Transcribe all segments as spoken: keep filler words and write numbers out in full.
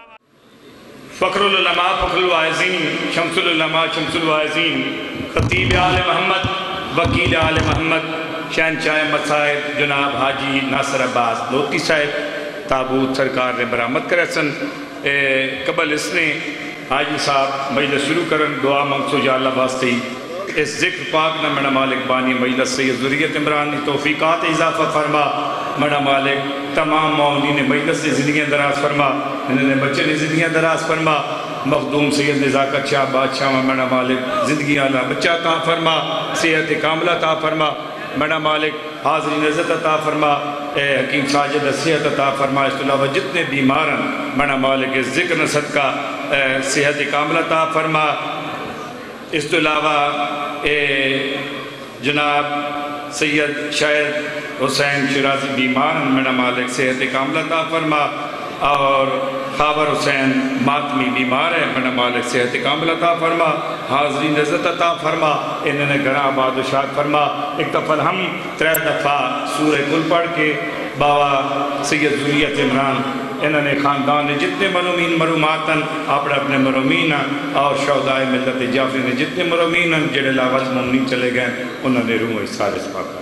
فخر العلماء فخر الواعظین، شمس العلماء شمس الواعظین، خطیب آل محمد، وکیل آل محمد، شہنشاہ مصائب جناب حاجی ناصر عباس لوتی صاحب تابوت سرکار نے برآمد کرے سن۔ قبل اس نے حاجی صاحب مجلس شروع کرن دعا منگسو یا اللہ واسطے اس ذکر پاک نہ مڑا مالک بانی مجلس سید ذریت عمران نے توفیقات اضافہ فرما، مڑا مالک تمام معاونین مجلس سے زندگیاں دراز فرما، انہوں نے بچے نے زندگیاں دراز فرما، مخدوم سید نزاکت شاہ بادشاہ مڑا مالک زندگی اللہ بچہ عطا فرما، صحت کاملہ عطا فرما، مڑا مالک حاضرین عزت عطا فرما، اے حکیم ساجد صحت عطا فرما، اس کے علاوہ جتنے بیمارن مڑا مالک اس ذکر صدقہ صحت کاملہ عطا فرما، اس کے علاوہ اے جناب سید شاہد حسین شرازی بیمارن مڑا مالک صحت کاملہ عطا فرما، اور خاور حسین ماتمی بیمار ہے مڑا مالک صحت کاملہ عطا فرما، حاضرین عزت عطا فرما، انہوں نے گھر آباد و شاد فرما۔ ایک دفعہ ہم ترہ دفعہ سورہ کل پڑھ کے بابا سید ذریت عمران انہوں نے خاندان نے جتنے مرومین مروماتن اپنے اپنے مرومین اور شہدائے ملت جعفری نے جتنے مرومین جڑے لاغت مومنین چلے گئے انہوں نے روح اس سارے سپاکا۔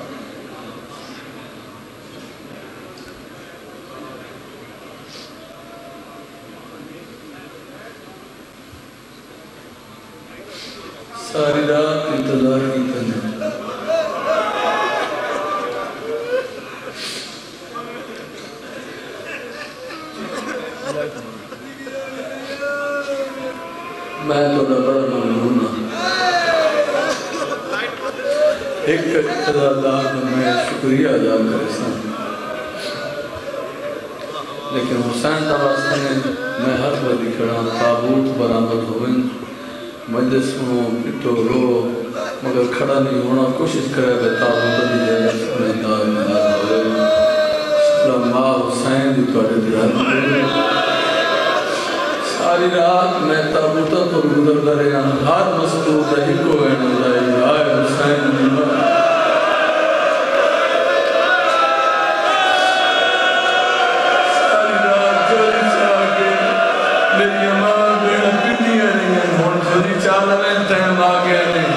ساری رات انتظار کی تنہا میں تو بڑا ممنون ہوں۔ ایک خدا اللہ کا میں شکریہ ادا کرتا ہوں، لیکن حسین تباستہ نے میں ہر بڑی کھڑا تابوت برآمد ہوئیں مجلس میں پٹو رو مگر کھڑا نہیں ہونا کوشش کرے بے تابوت دی جائے سمیدار مدار ہوئے علماء حسین دی توڑے دیار ہوئے۔ ساری رات میں تابوتہ پر گزر لرے گا ہر مستور رہی کو ہے نظائی آئے حسین دیمار ساری رات جوری چاہ کے میری اماں بیڑا پٹی ہے نہیں ہون جوری چاہ لگیں تہم آگے نہیں۔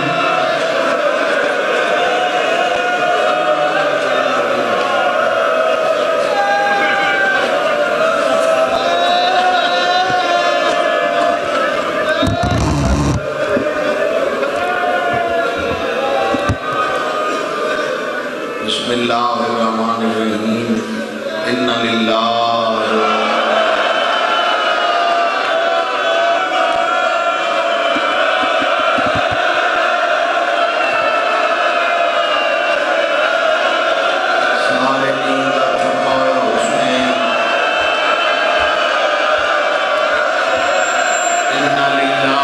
بسم اللہ الرحمن الرحیم ان للہ سارے نیندہ تھکایا حسین ان للہ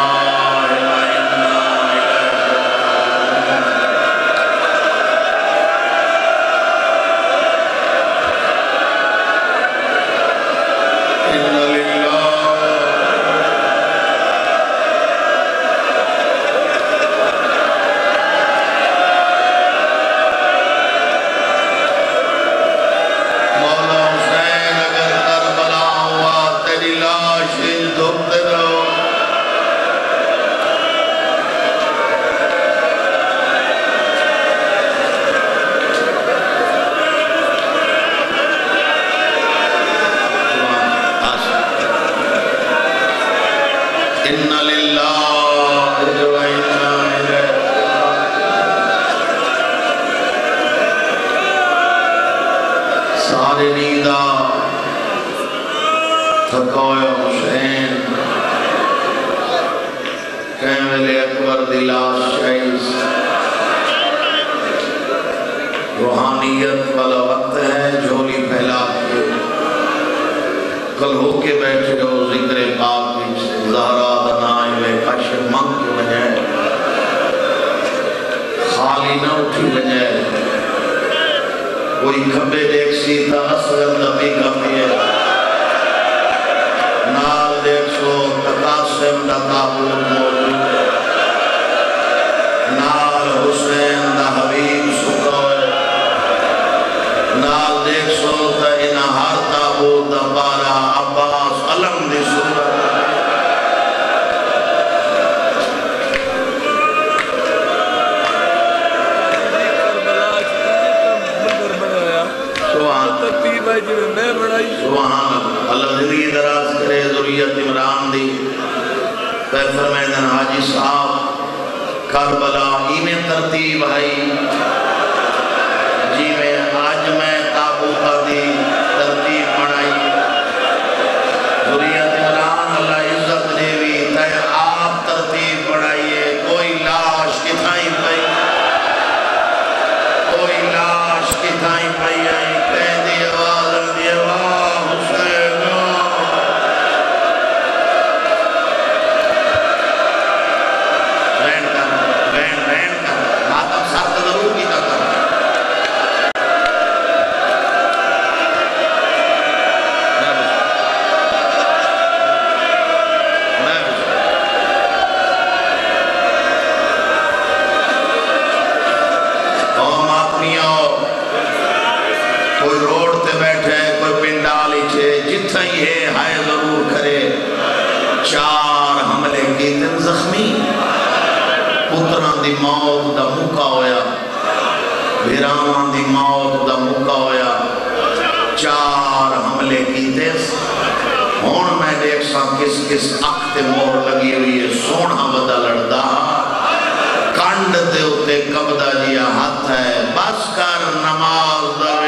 سارے نیندہ تھکایا حسین کیمل اکبر دلاس شہیز روحانیت والا وقت ہے جھولی پھیلا کے کل ہو کے بیٹھے ہو ذکر پاک زہرا دنائی میں کش منگ کے بجائے خالی نہ اٹھی بجائے کوئی کھبے دیکھ سی تھا اصغر نبی کا پیے نال دیکھ سو تقاسم دا تابوت موجود نال حسین دا حبیب سکوئے نال دیکھ سو تا انہار تابوت دا بارہ عباس علم دی سکوئے جی میں بڑھائی سبحان اللہ زندگی دراز کرے ذریت عمران دی پہ فرمیدن حاجی صاحب کربلا ایمیں ترتیب آئی جی میں آج میں تابوتا دی ترتیب بڑھائی ذریت عمران اللہ عزت دیوی تے آپ ترتیب بڑھائیے کوئی لاش کتھائی پئی کوئی لاش کتھائی پئی آئی کہہ دی آواز دی آواز حسین رین کر رین رین کر ماتم ساتھ ضرور کی کر کوئی روڈ تے بیٹھے کوئی پنڈالی چھے جتھا ہی ہے ہائے ضرور کرے چار حملے کی دن زخمی پتران دی موت دا موقع ہویا بھیرامان دی موت دا موقع ہویا چار حملے کی دن ہون میں دیکھ سا کس کس اکتے مور لگی ہوئی ہے سونا بدا لڑدا کانڈ دے ہوتے قبضہ جیا ہاتھ ہے بس کر نماز دوے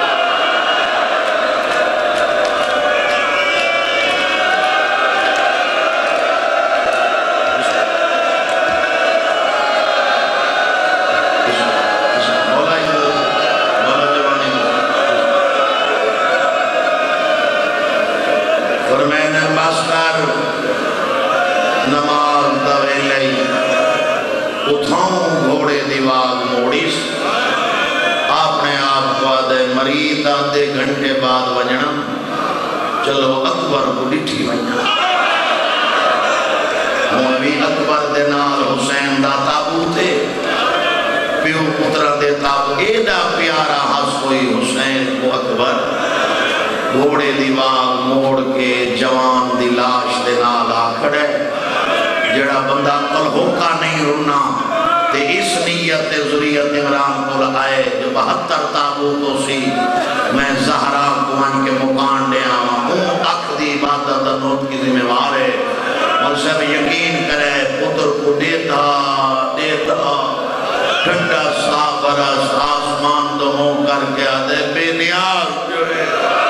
نماز دوے لئی اتھاؤں گھوڑے دیواغ موڑیس آپ نے آپ کو آدھے مرید آدھے گھنٹے بعد وجنا چلو اکبر کو ڈٹھی وجنا مووی اکبر دے نال حسین دا تابوتے پیو پترہ دے تابو ایڈا پیارا حس کوئی حسین کو اکبر گھوڑے دیواغ موڑ کے جوان دی لاش دے نال آکھڑے جڑا بندہ طلحہ نہیں رونا تے اس نیت ذریت عمران کو لگائے جو بہتر تابوتوں سی میں زہرا کو ان کے مکان دے آما ہوں اکھ دی عبادت نوت کی ذمہ وارے اور سب یقین کرے پتر کو دیتا دیتا ٹھنڈا سا برس آسمان دو ہوں کر کے آدھے بے نیاز جو ہے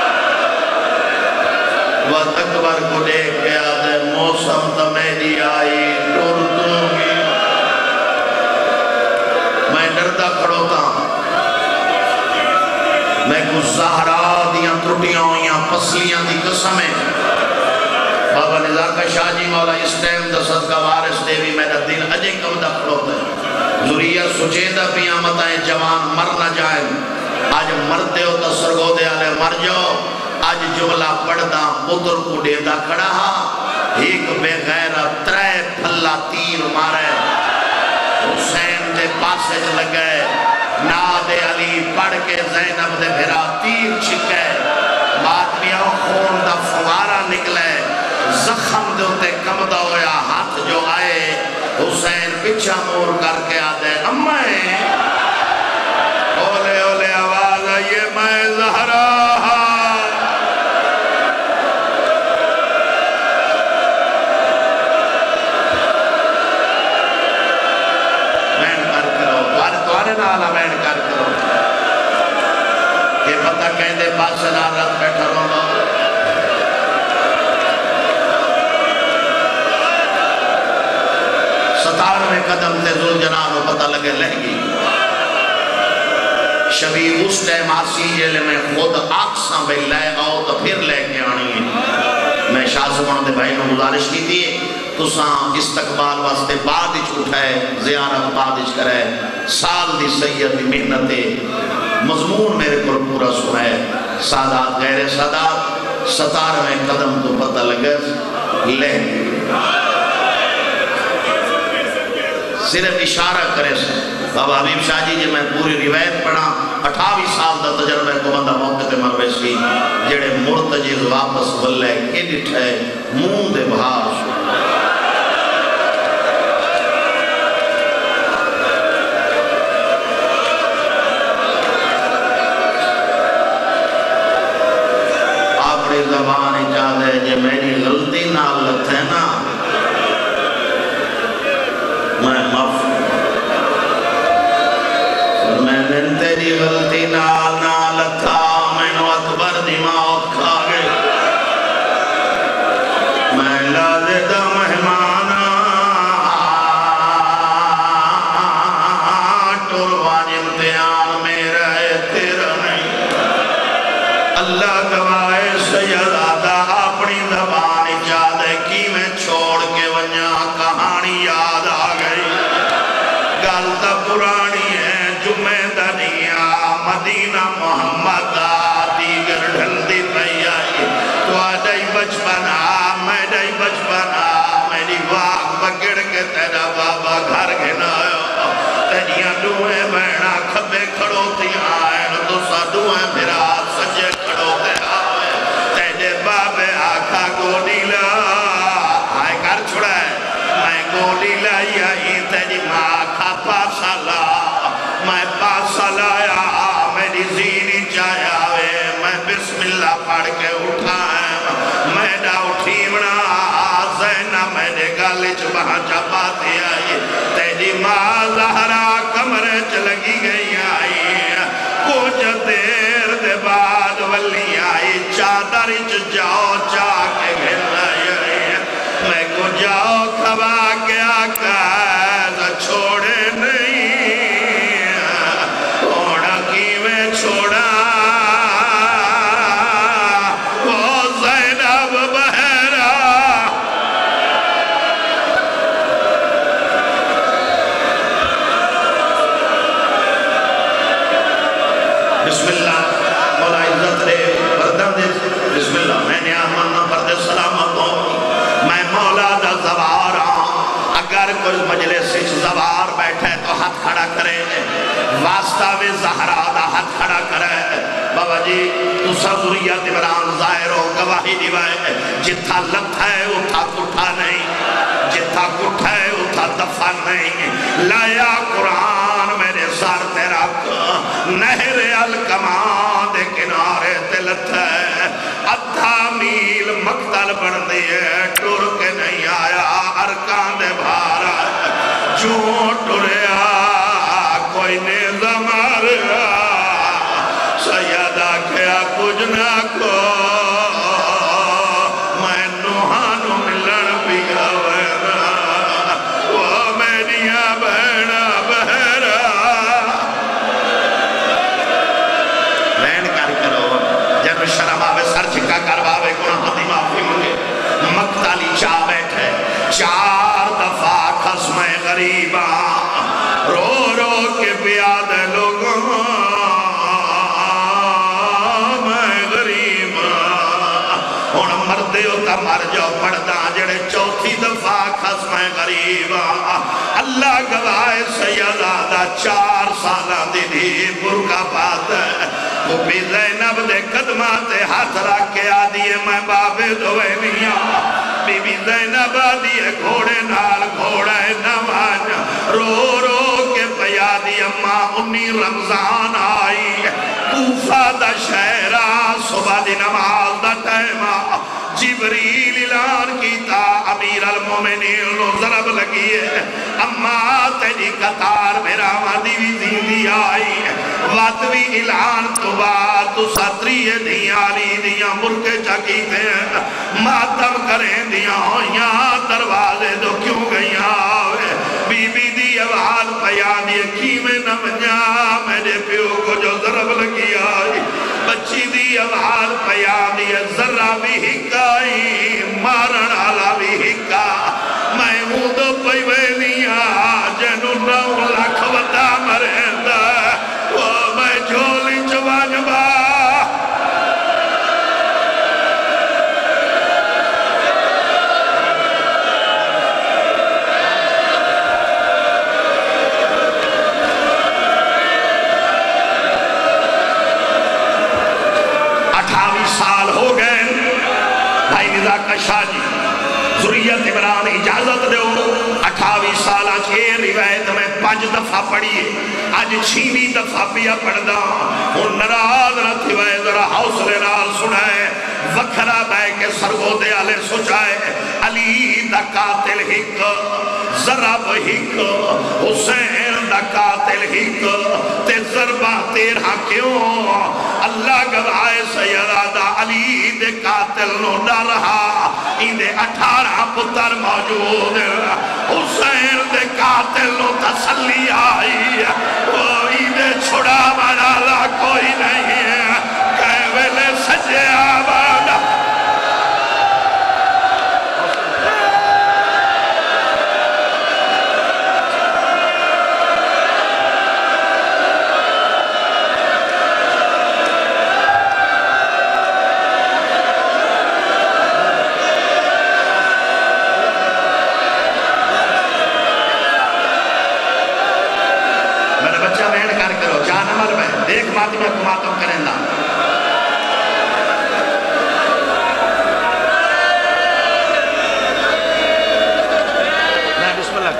وقت اکبر کو لے کے آدھے موسم تمیدی آئی ٹور دونگی میں ڈردہ کھڑو تھا میں کچھ زہرا دیاں ترٹیاں ہوئیاں پسلیاں دی قسمیں بابا نزاکہ شاہ جی مولا اس ٹیم دست کا وارث دے بھی میرا دن اجے کم دا کھڑو تھا ذریعہ سچیدہ بھی آمتائیں جوان مر نہ جائیں آج مرتے ہو تو سرگو دے آلے مر جاؤ آج جملہ پڑھدا پتر کو دیتا کھڑا ایک بے غیرہ ترے پھلا تیر مارے حسین دے پاسے لگے ناد علی پڑھ کے زینب دے بھرا تیر چھکے ماتمیاں خون دا فوارہ نکلے زخم دے ہوتے کمدہ ہویا ہاتھ جو آئے حسین پچھا مور کر کے آدھے امائیں اولے اولے آواز یہ میں زہرا نالا میں انکار کرو یہ پتہ کہیں دے پاس سے نارت بیٹھا رہا ستارویں قدم تے ذل جناب پتہ لگے لہگی شبی اس ٹائم آسی جیلے میں خود آکساں بے لے آؤ تو پھر لے کے آنی ہے میں شاہ سبحان دے بھائی نے گزارش کی تھی تو ساں استقبال واسطے بعد اچھ اٹھائے زیارت بعد اچھ کرے سال دی سید دی محنت مضمون میرے پر پورا سنائے سادات غیر سادات ستارویں قدم تو پتہ لگے لے صرف اشارہ کرے سے بابا حبیب شاہ جی جی میں پوری روایت پڑھا اٹھاوی سال دا تجربہ کو بندہ موقع تے مروے سی جڑے مرتجز واپس بلے کے ڈٹھے مون دے بہار شو میری غلطی نہ لتھے نا میں معاف میں نے تیری غلطی نہ نہ لتھا میں نو اکبر دی موت کھا گئی میں لازے دا مہمانا ٹوربان امتحان میرا ہے تیرا نہیں اللہ گوائے سیدادہ اپنی زبان اجادے کی میں چھوڑ کے ونیا کہانی یاد آ گئی گالتا پرانی ہے جمعہ دنیا مدینہ محمد دیگر ڈھل دی پئی آئی تو آدھائی بچپنا میں دائی بچپنا میری واق پکڑ کے تیرا بابا گھر گھنایا تیریاں دوئے بہنا کھبے کھڑو تھی آئین تو سا دوئے میرا سجے کھڑو تے آئے تیرے بابے آکھا گوڑی لا آئے کر چھڑا ہے میں گوڑی لائی آئی تیری ماں کھا پاسا لا میں پاسا لایا میری زینی چایا وے میں بسم اللہ پڑھ کے اٹھائیں میں دا اٹھیمنا زینہ میرے گالچ وہاں چپاتی آئی تیری ماں زہرا کمرے چلگی گئی آئی کچھ دیر دے بعد ولی آئی چادرچ جاؤ چاہ کے گھر آئی میں کو جاؤ کھوا کے آقا چھوڑے نہیں اوڑا کی میں چھوڑا وہ زینب بہرا بسم اللہ مولا عزت رے بردم دے بسم اللہ میں نے آمانہ پردے سلامت ہوں میں مولا دا زوار ہوں اگر کوئی مجلس سے زوار بیٹھے تو ہاتھ کھڑا کرے واسطہ میں زہرہ دا ہاتھ کھڑا کرے بابا جی تو ضروریت عمران ظاہر ہو گواہی دیوائے جتھا لت ہے اتھا کٹھا نہیں جتھا کٹھا ہے اتھا دفع نہیں لایا قرآن میرے سار تیرا نہر الکمان دے کنارے تلت ہے ادھا میل مقتل بڑھ دیئے ٹور کے نہیں آیا ارکان دے بھارا جو ٹوریا کوئی نظام آریا سیدہ کیا کچھ نہ کو میں نوحانو ملن بھی آوینا وہ میڈیا بہنا بہرا بہن کر کرو جن شرم آوے سر چھکا کرواوے گناہ دی معافی مجھے مقتلی چاہ بیٹھے چار دفعہ خسم غریباں رو رو کے بیاد لوگوں میں غریباں ہون مردے ہوتا مر جو پڑھتا جڑے چوتھی دفعہ خسم غریباں اللہ گوائے سیدادہ چار سالہ دی دی برکا پات ہے وہ بھی زینب دے قدمات ہاتھ رکھ کے آدھیے میں بابے دوئے میاں بی بی زینب آدھیے گھوڑے نال گھوڑا نوان رو رو کے پیادی اممہ انی رمضان آئی کوفہ دا شہرہ صبح دی نماز دا ٹائمہ جبریل اعلان کیتا امیر المومنین لو ضرب لگیے اممہ تیری قطار میرا مادی بھی زندی آئی واتوی اعلان تو بات تو ساتری دیاں لی دیاں ملکے چاکیتے ہیں ماتم کریں دیاں ہویاں دروازے دو کیوں گئیاں آوے بی بی دی آواز پیانی کی میں نمجا میرے پیو کو جو ضرب لگی آئی بچی دی آواز پیانی ذرہ بھی ہکائی مارن آلا بھی ہکا میں ہوں دو پیوینیاں جنو نو لکھ وطا مرہندہ وہ میں جھولی چوان با اٹھاوی سال ہو گئے بھائی نظام کا شاہ جی ذریت عمران اجازت دے اٹھاوی سالہ چھے روایت میں پانچ دفعہ پڑھی آج چھیویں دفعہ پیا پڑھ دا ان نراز نہ تھوائے ذرا حوصلے نال سنائے وکھرا بے کے سرگو دے آلے سوچائے علی دا قاتل ہک ضرب ہک حسین دا قاتل ہک تے ضربہ تیرہ کیوں اللہ گوائے سیدہ علی دے قاتل نو نہ رہا ان دے اٹھارہ پتر موجود حسین دے قاتل نو تسلی آئی کوئی دے چھڑا مرالا کوئی نہیں ہے کہے ویلے سجے آباد ایک ماتمہ کو ماتم کریں لا میں بسم اللہ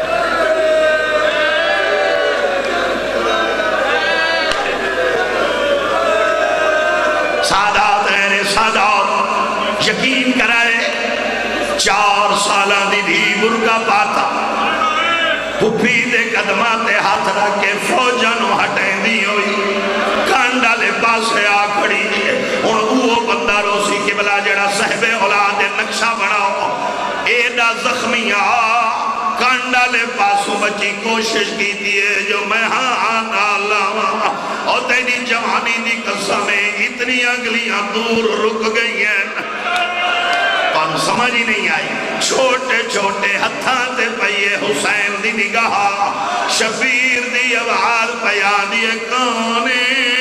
سادات ہیں سادات یقین کرائے چار سالہ دی دھی برگا پاتا پھپی دے قدمات ہاتھ رکھ کے فوجانوں ہٹیں دی ہوئی کانڈا لے پاسے آ کھڑی ان اوہ بندہ روسی قبلہ جڑا صحب اولاد نقشہ بناؤ ایڈا زخمیہ کانڈا لے پاسوں بچی کوشش کی دیئے جو میں ہاں نالا اور تیری جوانی دی قسمیں اتنی اگلیاں دور رک گئی ہیں پان سمجھ ہی نہیں آئی چھوٹے چھوٹے ہتھاں تے پئیے حسین دی نگاہ شبیر دی آواز پیان دیئے کانے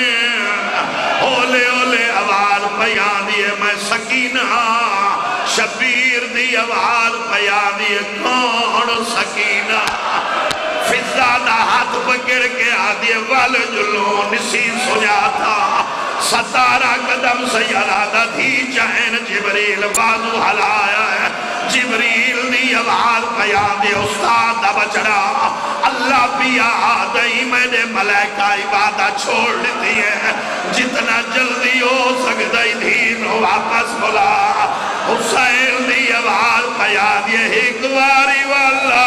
اولے اولے آواز پیان دیئے میں سکینہ شبیر دی آواز پیان دیئے کون سکینہ فضا دا ہاتھ پکڑ کے آدھیے وال جلو نسی سجاتا ستارہ قدم سیارہ دھی چین جبریل بازو حلایا ہے جبریل دی آواز پیان دی استاد دا بچڑا اللہ پیا آدھائی میں نے ملائکہ عبادہ چھوڑ لیتی ہے جتنا جلدی ہو سکتا دین واپس بلا حسین دی آواز پیان دی ایک واری والا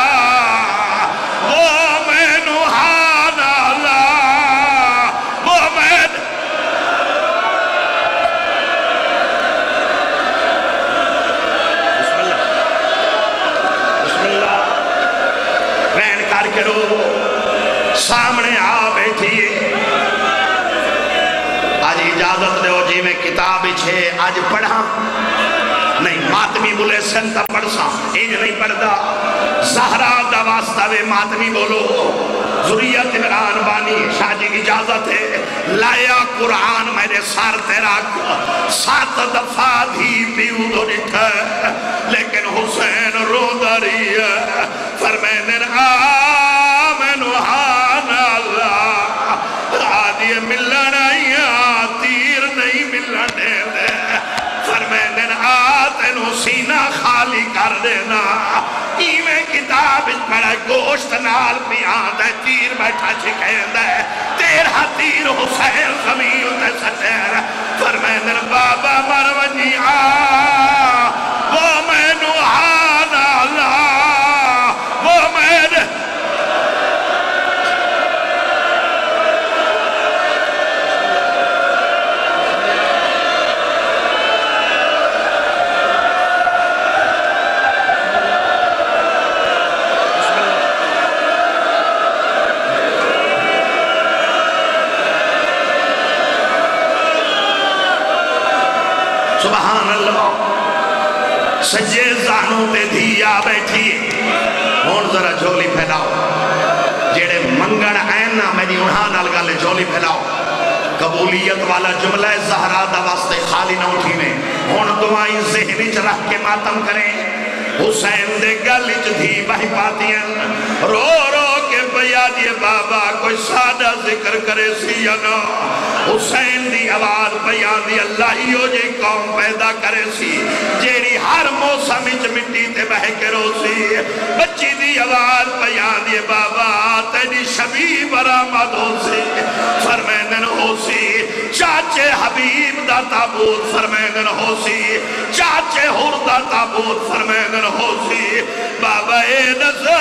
وہ میں نوحان اللہ وہ میں کرو سامنے آ بیٹھیے آج اجازت دے ہو جی میں کتاب چھے آج پڑھا نہیں ماتمی بولے سنتا پڑھ سا ایج نہیں پڑھدا زہرہ دا واسطہ وے ماتمی بولو ذریت عمران بانی شاہ جی اجازت ہے لایا قرآن میرے سار تیرا سات دفعہ دھی پیو دو نٹھا لیکن حسین رو داری ہے فرمین آمن وحان اللہ آدھی ملن آئیاں تیر نہیں ملن دے فرمین آتنو سینہ خالی کر دینا ایمیں کتاب پڑھا گوشت نال پیان دے تیر بیٹھا چھکین دے تیرہ تیر حسین زمین تے سٹیر فرمین بابا مروجی آ وہ میں نوحان اللہ وہ میں سبحان اللہ سجے زانوں تے دھیا بیٹھی ہون ذرا جھولی پھیلاؤ جیڑے منگن اینہ میری انہاں نال گالے جھولی پھیلاؤ قبولیت والا جملہ زہرہ دا واسطے خالی نہ اٹھی میں ہون دعائیں ذہنی چرخ کے ماتم کریں حسین دے گلچ دھی بہی پاتی ہیں رو رو کے بیا دیے بابا کوئی سادہ ذکر کرے سینا حسین دی آواز بیا دی اللہ ہی ہو جی قوم پیدا کرے سی جیڑی ہر موسم اچ مٹی برآمد ہو سی فرمیندن ہو سی چاچے حبیب دا تابوت فرمیندن ہو سی چاچے حور دا تابوت فرمیندن ہو سی بابا اے نزا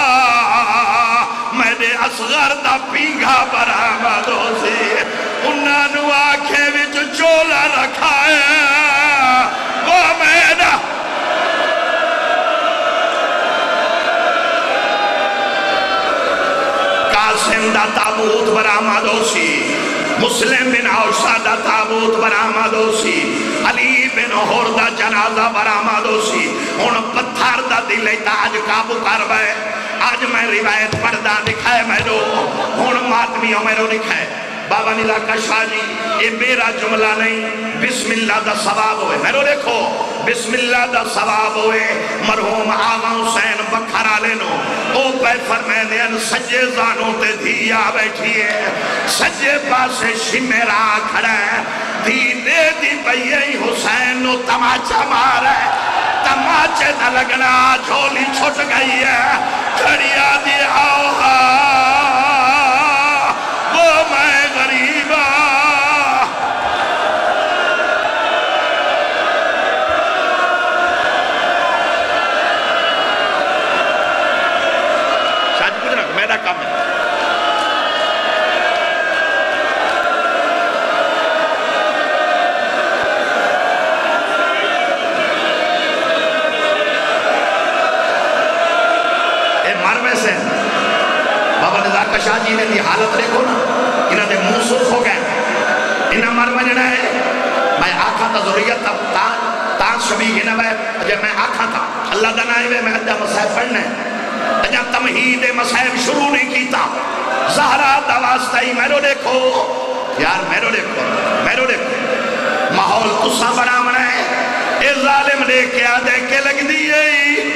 میں نے اصغر دا پینگا برآمد ہو سی انہاں نو آنکھیں وچ چولا رکھا ہے وہ میں نہ قاسم دا تابوت برآمد ہو سی مسلم بن عوشہ دا تابوت برآمد ہو سی علی بن حور دا جنازہ برآمد ہو سی ان پتھر دا دلے تا آج قابو کر بے آج میں روایت پردہ دکھائے میرو ان ماتمیوں میرو دکھائے بابا نیلا کشا جی یہ میرا جملہ نہیں بسم اللہ دا ثواب ہوئے میرو دیکھو بسم اللہ دا ثواب ہوئے مرحوم آغا حسین بکھرا لینو او پہ فرمیدین سجے زانوں تے دھیا بیٹھی ہے سجے پاسے شمیرا کھڑا ہے دھی دے دی بھئی حسین نو تماچا مارا ہے تماچے دا لگنا جھولی چھوٹ گئی ہے کھڑیا دی آوہا وہ میں غریبا شاید کچھ نہ میرا کام ہے شاہ جی نے دی حالت دیکھو نا انہاں دے منہ سرخ ہو گئے انہاں مر منجنا ہے میں آکھا تا ضروریت تا تان شبی گنا ہے جب میں آکھا تا اللہ دنائے ہوئے میں اجا مسائب پڑھنے اجا تمہید مسائب شروع نہیں کیتا زہرہ دا واسطہ ہی میرو دیکھو یار میرو دیکھو میرو دیکھو ماحول تسا بنا منا ہے اے ظالم دیکھ کے آدھے کے لگ دیئے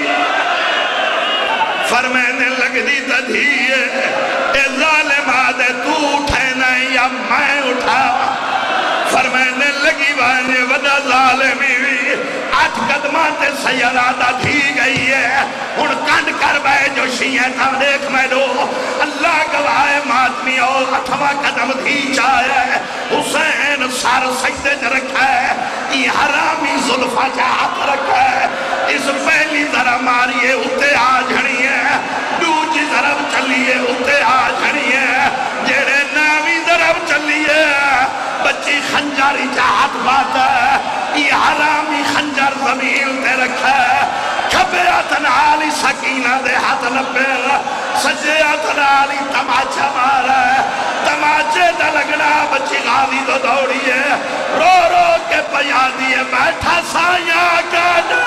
فرمینے لگ دی تدھیئے اے ظالم آدھے تو اٹھینا یا میں اٹھا فرمینے لگی بانے ودا ظالمی بھی آٹھ قدمات سیارادہ دھی گئی ہے ان کانڈ کر بے جو شیئے تھا دیکھ میں دو اللہ گواہ ماتمی اور اٹھوا قدم دھی چاہے حسین سار سجدے جا رکھا ہے یہ حرامی ظلفہ جا ہاتھ رکھا ہے اس پہلی ذرا ماریے اتے آج ہنی ہے دوجی ضرب چلیے اتے آج ہنی ہے جیڑے نامی ضرب چلیے بچی خنجاری چاہت بات ہے یہ حرامی خنجر زمین تے رکھا ہے کھبے اتنالی سکینہ دے ہاتھ لپیر سجے اتنالی تماچا مارا ہے تماچے دا لگنا بچی غازی تو دوڑی ہے رو رو کے پیا دیئے بیٹھا سایاں گانا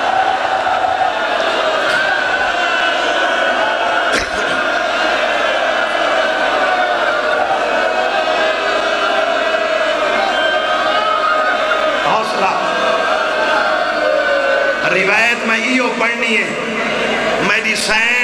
روایت میں ایو پڑھنی ہے میڈیسین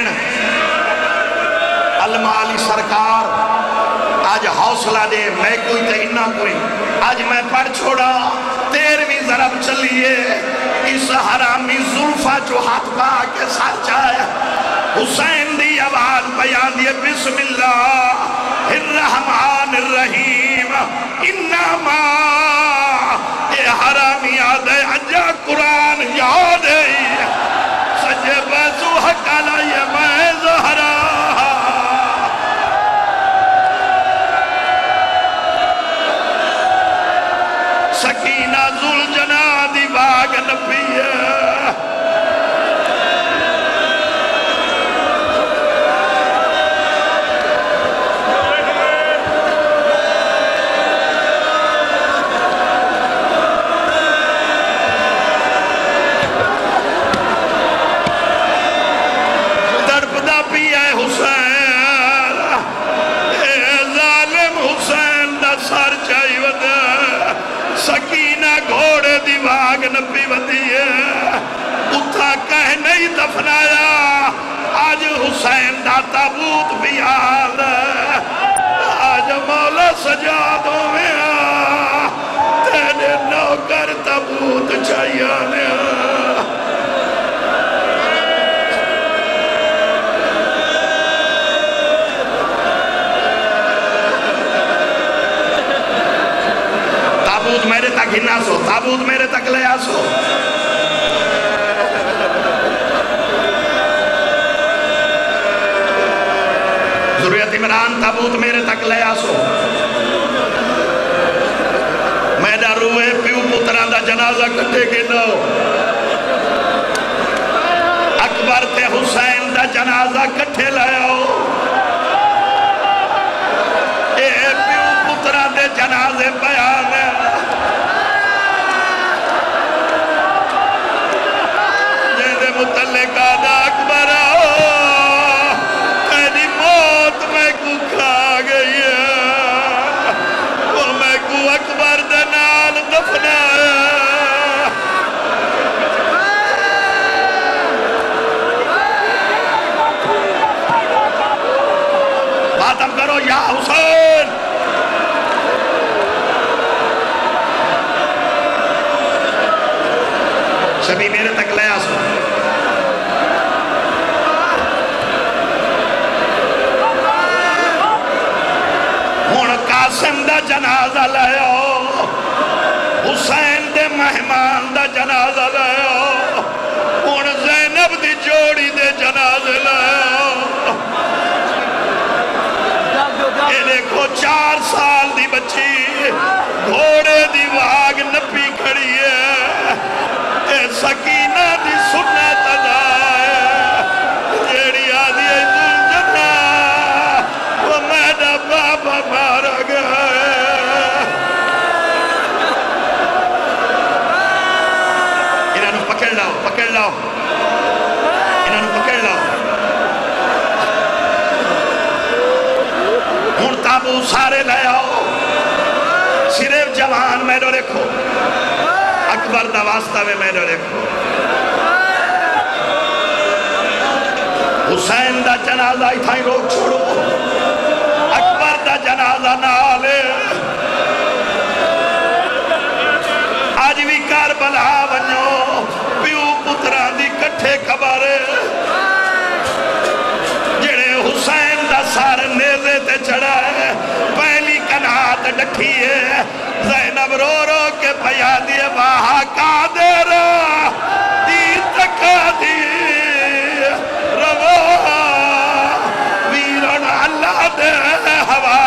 المالی سرکار آج حوصلہ دے میں کوئی تے انہ کوئی آج میں پڑھ چھوڑا تیرویں ضرب چلیے اس حرامی ظلفہ جو ہاتھ با کے ساتھ جائے حسین دی آواز بیان دیے بسم اللہ الرحمن الرحیم انما اے حرامی آدھے اجا قرآن یاد ہے سجے بسو حق علیہ میں زہرہ سکینہ ذل جنا دی باغ نبی سکینہ گھوڑے دی واگ نبی ودی ہے اتھا کہہ نہیں دفنایا آج حسین دا تابوت بھی آل آج مولا سجادوں میں آ تیرے نوکر تابوت چاہیانے آ کنا سو تابوت میرے تک لے آسو ذریت عمران تابوت میرے تک لے آسو میڈا روئے پیو پتران دا جنازہ کٹے کے نو اکبر تے حسین دا جنازہ کٹے لے آؤ اے پیو پتران دے جنازے بیان ہے جیدے متعلقہ دا اکبر آؤ تیری موت میں کو کھا گئی ہے وہ میں کو اکبر دے نال دفنا ہے باتم کرو یا حسین شبی میرے تک لے آسو ہون قاسم دا جنازہ لے آؤ حسین دے مہمان دا جنازہ لے آؤ ہون زینب دی جوڑی دے جنازہ لے آؤ اے دیکھو چار سال دی بچی گھوڑے دی واگ نپی کھڑی ہے اے سکینہ دی سنت ادا ہے جیڑی آدھی ہے دل جنا وہ میڈا بابا مارا گیا ہے انہوں پکڑ لاؤ پکڑ لاؤ انہوں پکڑ لاؤ ہون تابو سارے لے آؤ صرف جوان میڈو رکھو اکبر دا واسطہ میں میڈو رکھو حسین دا جنازہ ہی تھائی روک چھوڑو اکبر دا جنازہ نہ آلے آج بھی کربلا ونجو پیو پتران دی کٹھے کبارے جڑے حسین دا سار نیزے تے چڑھا ہے پہلی کنات ڈکھی ہے زینب رو رو کے پیا دیے باہا قادر دی تکا دی رو ویرن اللہ دے ہوا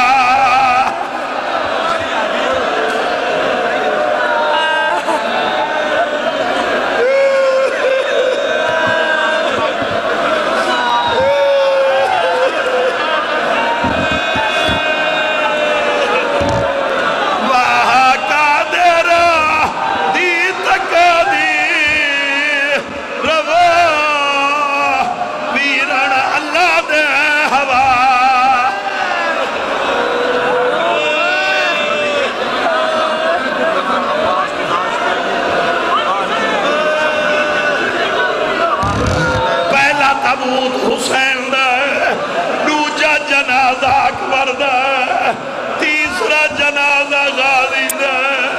حسین دا دوجا جنازہ اکبر دا تیسرا جنازہ غازی دا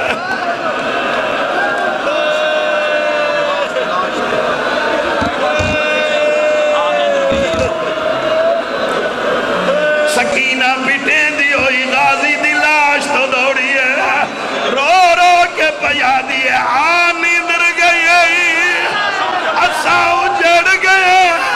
سکینہ پٹیں دی ہوئی غازی دی لاش تو دوڑی ہے رو رو کے پیا دی ہے آنی در گئی اساؤ جڑ گئے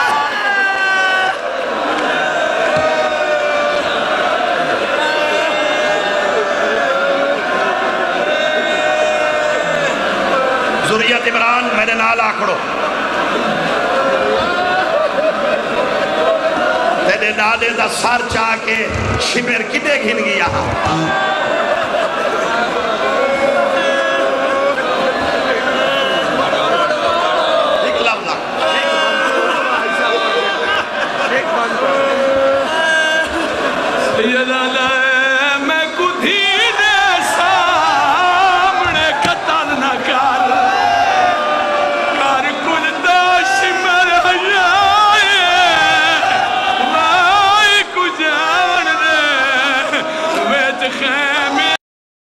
ذریت عمران میرے نال آکھڑو تیرے دادے دا سر چاہ کے شمر کدے گھن گیا